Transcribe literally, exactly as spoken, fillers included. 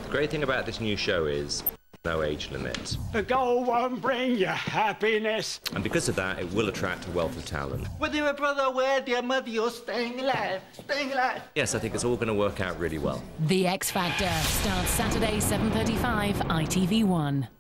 The great thing about this new show is no age limit. The goal won't bring you happiness. And because of that, it will attract a wealth of talent. Whether your brother, where dear mother, you're staying alive, staying alive. Yes, I think it's all going to work out really well. The X Factor starts Saturday, seven thirty-five, I T V one.